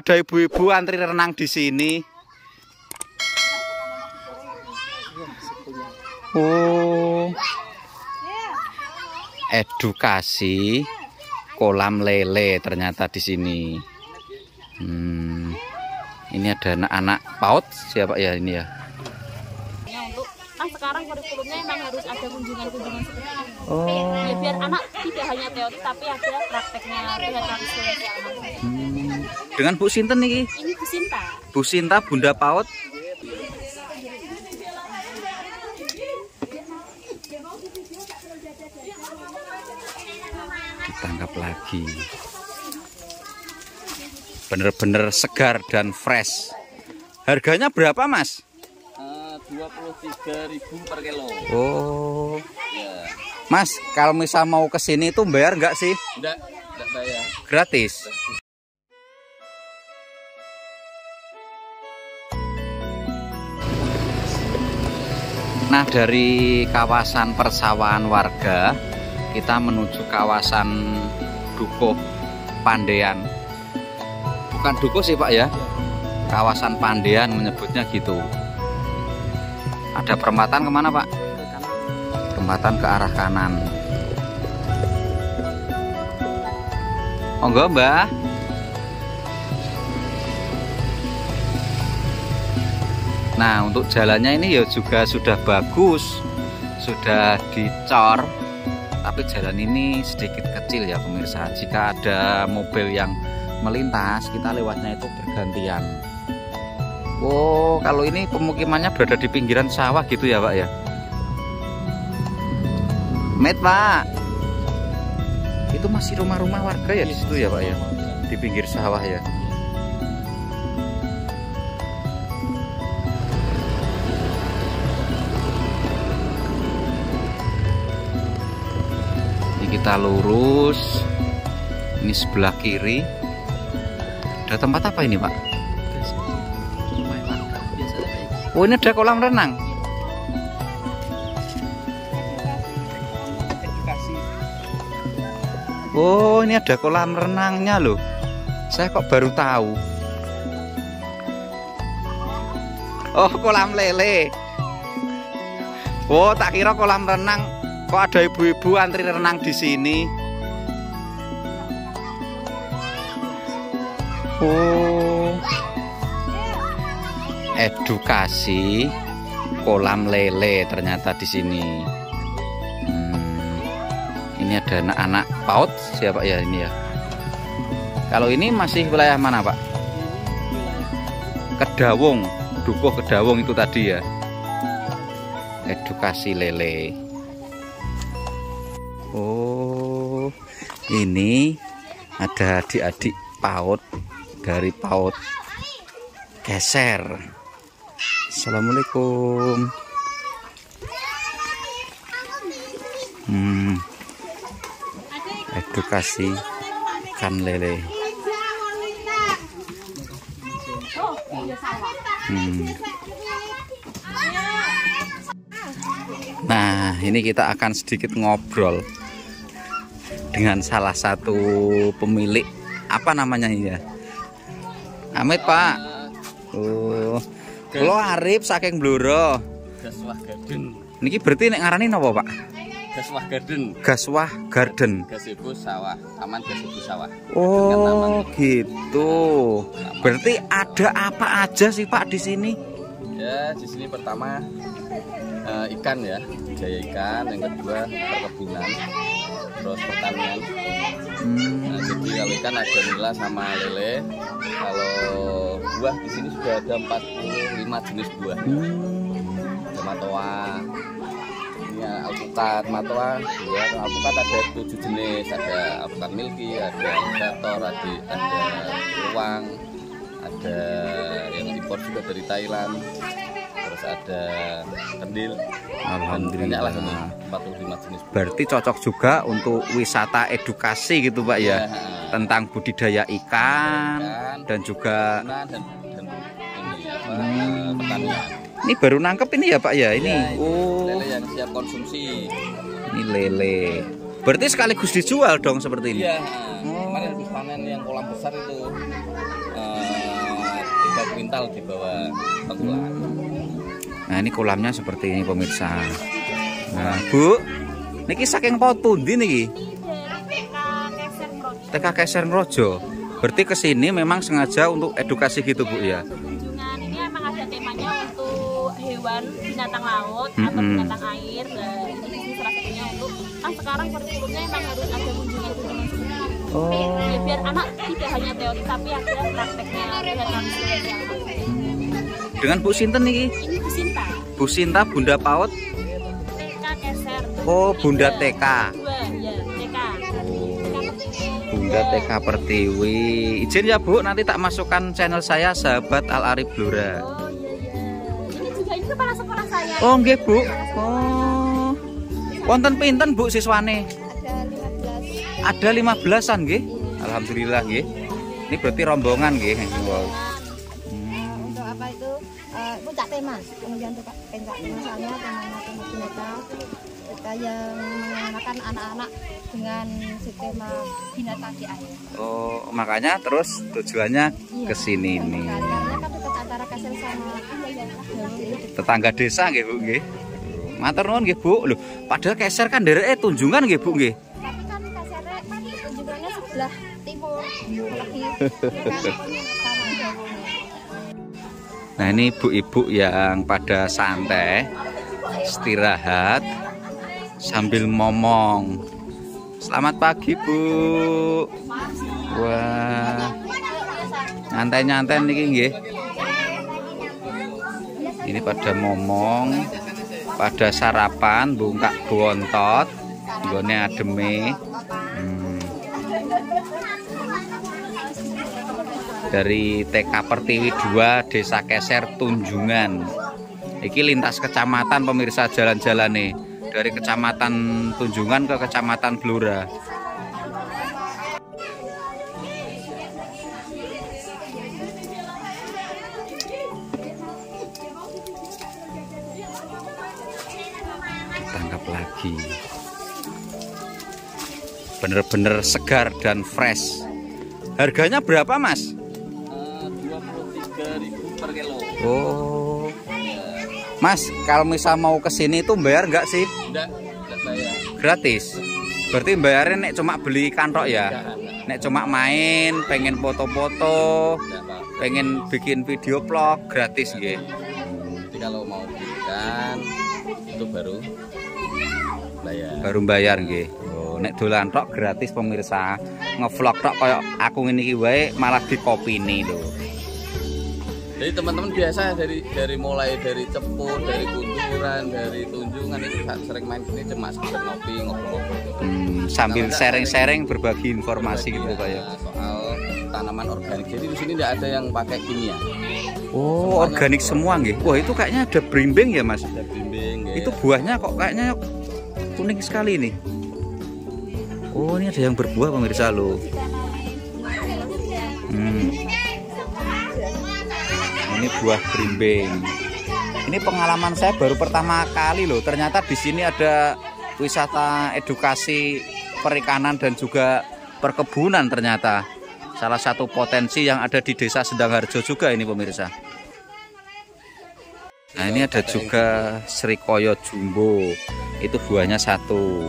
Ada ibu-ibu antri renang di sini. Oh, edukasi kolam lele ternyata di sini. Ini ada anak-anak PAUD siapa ya ini ya? Untuk sekarang kurikulumnya memang harus ada kunjungan-kunjungan seperti ini. Oh. Ya, biar anak tidak hanya teori tapi ada prakteknya, lihat langsung. Dengan Bu Sinten nih? Ini Bu Sinta. Bu Sinta, Bunda PAUD. Ditangkap lagi. Bener-bener segar dan fresh. Harganya berapa, Mas? 23.000 per kilo. Oh. Ya. Mas, kalau misal mau ke sini itu bayar nggak sih? Enggak bayar. Gratis. Nah, dari kawasan persawahan warga kita menuju kawasan Dukuh Pandean. Bukan Dukuh sih Pak ya, kawasan Pandean menyebutnya gitu. Ada perempatan kemana Pak? Perempatan ke arah kanan. Oh enggak Mbah. Nah, untuk jalannya ini ya juga sudah bagus, sudah dicor, tapi jalan ini sedikit kecil ya pemirsa. Jika ada mobil yang melintas, kita lewatnya itu bergantian. Oh, kalau ini pemukimannya berada di pinggiran sawah gitu ya Pak ya? Met Pak, itu masih rumah-rumah warga ya di situ ya Pak ya? Di pinggir sawah ya? Kita lurus, ini sebelah kiri. Ada tempat apa ini Pak? Oh, ini ada kolam renang. Oh, ini ada kolam renangnya loh. Saya kok baru tahu. Oh, kolam lele. Oh, tak kira kolam renang. Kok ada ibu-ibu antri renang di sini? Oh, edukasi kolam lele ternyata di sini. Ini ada anak-anak PAUD siapa ya ini ya? Kalau ini masih wilayah mana Pak? Kedawung, Dukuh Kedawung itu tadi ya. Edukasi lele. Oh, ini ada adik-adik PAUD dari PAUD Geser. Assalamualaikum. Edukasi ikan lele. Nah, ini kita akan sedikit ngobrol dengan salah satu pemilik, apa namanya ini ya? Amit Pak. Oh, lo Arif saking Bluro. Gaswah Garden. Niki berarti nek ngarani napa Pak? Gaswah Garden. Gaswah Garden. Gazebo sawah, taman gazebo sawah. Oh, gitu. Berarti ada apa aja sih Pak di sini? Ya, di sini pertama ikan ya, jaya ikan. Yang kedua perkebunan. Terus pertanian. Nah, jadi kalau ikan ada nila sama lele. Kalau buah di sini sudah ada 45 jenis buah. Ada matoa, ini alpukat, matoa, buah alpukat ada 7 jenis. Ada alpukat milky, ada alligator, ada luwang, ada yang impor juga dari Thailand. Terus ada kendil. Alhamdulillah. 45 jenis. Berarti cocok juga untuk wisata edukasi gitu Pak ya, tentang budidaya ikan dan juga pertanian. Ini baru nangkep ini ya Pak ya ini. Ya, oh, lele yang siap konsumsi. Ini lele. Berarti sekaligus dijual dong seperti ini. Iya. Kemarin habis panen yang kolam besar itu buntal di bawah tengkulak. Nah ini kolamnya seperti ini pemirsa. Nah Bu, niki saking paut pundi niki? TK Keser Ngrojo. Berarti kesini memang sengaja untuk edukasi gitu Bu ya? Kunjungan ini emang ada temanya untuk hewan, binatang laut atau binatang air. Nah ini salah satunya untuk kan sekarang kurikulumnya emang harus ada kunjungan-kunjungan seperti itu. Ya, biar anak tidak hanya teori tapi ada prakteknya dan langsung. Dengan Bu Sinten niki? Ini Bu Sinta. Bu Sinta Bunda PAUD. TK Keser. Oh Bunda TK. Dua, ya TK. Bunda TK Pertiwi. Izin ya Bu, nanti tak masukkan channel saya Sahabat Al Arif Blora. Oh iya. Ini juga ini kepala sekolah saya. Oh nggih Bu. Oh. Wonten pinten Bu siswane? Ada 15. Ada 15-an nggih. Alhamdulillah nggih. Ini berarti rombongan nggih. Wow. Untuk apa itu puncak tema, kemudian untuk puncak tema soalnya temanya tema binatang, kita yang mengenakan anak-anak dengan tema binatang di air. Oh makanya terus tujuannya ke sini nih. Karena kan dekat antara Kasel sama Tetangga desa nggih Bu nggih. Matur nuwun nggih Bu. Loh, padahal Keser kan dereke Tunjungan nggih Bu nggih. tapi kan Kasere tunjungannya sebelah timur lebih Nah ini ibu-ibu yang pada santai istirahat sambil ngomong. Selamat pagi Bu. Wah, nyantai-nyantai niki nggih. Ini pada ngomong, pada sarapan, bungkak bontot, nggone ademe. Dari TK Pertiwi 2 Desa Keser Tunjungan. Iki lintas kecamatan pemirsa jalan-jalan nih. Dari kecamatan Tunjungan ke kecamatan Blora. Ditangkap lagi. Bener-bener segar dan fresh. Harganya berapa Mas? 23.000 per kilo. Oh, Mas, kalau misal mau kesini itu bayar nggak sih? Enggak bayar. Gratis. Berarti bayarnya nek cuma beli kantok ya? Enggak. Nek cuma main, pengen foto-foto, pengen bikin video vlog, gratis nggih. Jadi kalau mau belikan itu baru bayar. Baru bayar nggih. Oh, nek dolan tok gratis pemirsa. Ngevlog tok kayak aku ngene iki wae malah dikopini lho. Jadi teman-teman biasa dari mulai dari Cepu, dari Kunturan, dari Tunjungan itu sering main sini cuma sekedar ngopi, ngobrol-ngobrol. Sambil sharing-sharing berbagi informasi gitu kayak. Soal tanaman organik. Jadi di sini tidak ada yang pakai kimia. Oh, organik semua nggih. Wah, itu kayaknya ada berimbing ya, Mas? Ada bimbing. Itu buahnya kok kayaknya kuning sekali nih. Oh, ini ada yang berbuah pemirsa lo. Ini buah berimbing. Ini pengalaman saya baru pertama kali loh. Ternyata di sini ada wisata edukasi perikanan dan juga perkebunan ternyata. Salah satu potensi yang ada di Desa Sendangharjo juga ini pemirsa. Nah ini ada juga Srikoyo Jumbo. Itu buahnya satu.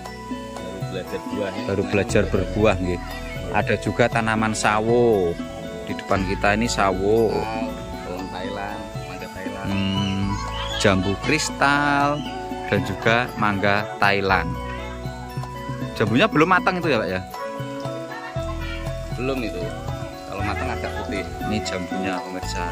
Baru belajar berbuah nggih. Ada juga tanaman sawo. Di depan kita ini sawo. Thailand, mangga Thailand. Jambu kristal dan juga mangga Thailand. Jambunya belum matang itu ya Pak ya? Belum itu. Kalau matang agak putih. Ini jambunya pemirsa.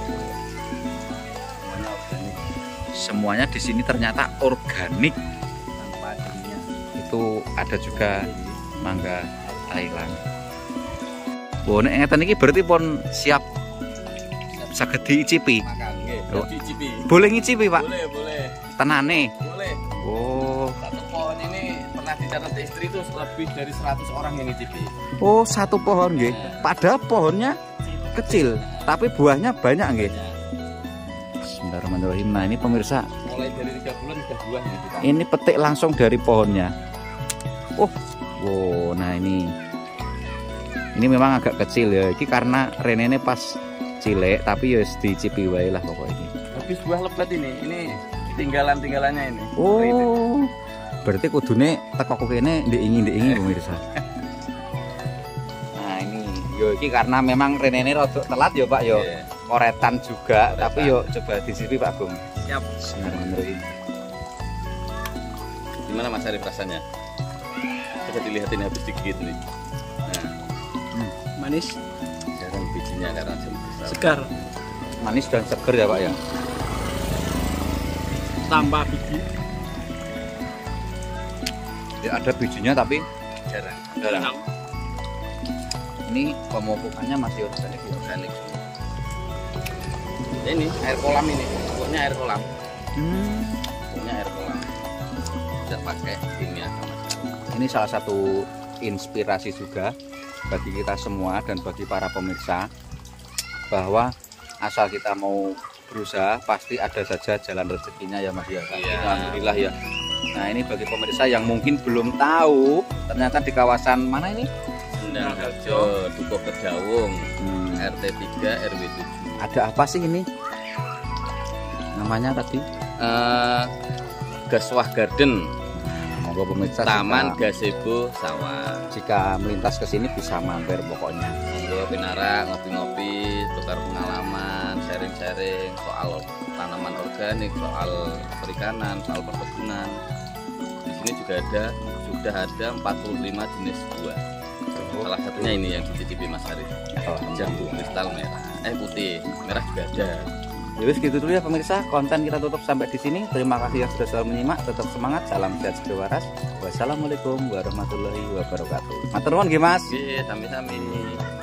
Semuanya di sini ternyata organik. Tanpa kimia. Itu ada juga mangga Thailand. Wah, nek ngeten iki berarti pun siap saged diicipi. Makan, dicipi. Boleh ngicipi, Pak? Boleh. Tenane. Boleh. Oh. Satu pohon ini pernah dicatat istri itu lebih dari 100 orang yang ngicipi. Oh, satu pohon nggih. Padahal pohonnya kecil, tapi buahnya banyak nggih. Bismillahirrahmanirrahim. Nah, ini pemirsa. Mulai dari 3 bulan sudah buahnya. Ini petik langsung dari pohonnya. Oh, wow, nah ini memang agak kecil ya. Ini karena renene pas cilik tapi ya dicipi wae lah pokoknya. Habis buah lebat ini tinggalan-tinggalannya ini. Oh. Berarti kudune teko kene ndek-ingi pemirsa. Nah, ini yo iki karena memang renene rada telat yo Pak yo. Iya. Koretan juga, tapi yo coba dicicipi Pak Gung. Siap. Bismillahirrahmanirrahim. Gimana Mas Arif rasanya? Coba dilihatin habis dikit nih. Nah, Manis, jarang bijinya karena jam besar. segar, Manis dan seger ya Pak ya. tanpa biji. Ya, ada bijinya tapi Jarang. jarang. Ini pemupukannya masih organik ya. Organik. Ini air kolam ini, pokoknya air kolam. Pokoknya air kolam. Tidak pakai kimia sama sekali. Ini salah satu inspirasi juga bagi kita semua dan bagi para pemirsa bahwa asal kita mau berusaha pasti ada saja jalan rezekinya ya Mas ya. Iya. Alhamdulillah ya. Nah ini bagi pemirsa yang mungkin belum tahu ternyata di kawasan mana ini Sendang Harjo, Dukuh Kedawung, RT 3 RW 7. ada apa sih ini namanya tadi? Gaswah Garden, Monggo pemirsa Taman Gazebo Sawah. jika melintas ke sini bisa mampir pokoknya. Monggo pinara ngopi-ngopi, tukar pengalaman, sharing-sharing soal tanaman organik, soal perikanan, soal perkebunan. Di sini juga sudah ada 45 jenis buah. Salah satunya ini yang dicicipi Mas Arif. Jambu kristal merah, putih, merah juga ada. Ya wis gitu dulu ya pemirsa, konten kita tutup sampai di sini. Terima kasih yang sudah selalu menyimak. Tetap semangat, salam sehat seger waras. Wassalamualaikum warahmatullahi wabarakatuh. Matur nuwun nggih Mas. Oke, sami-sami.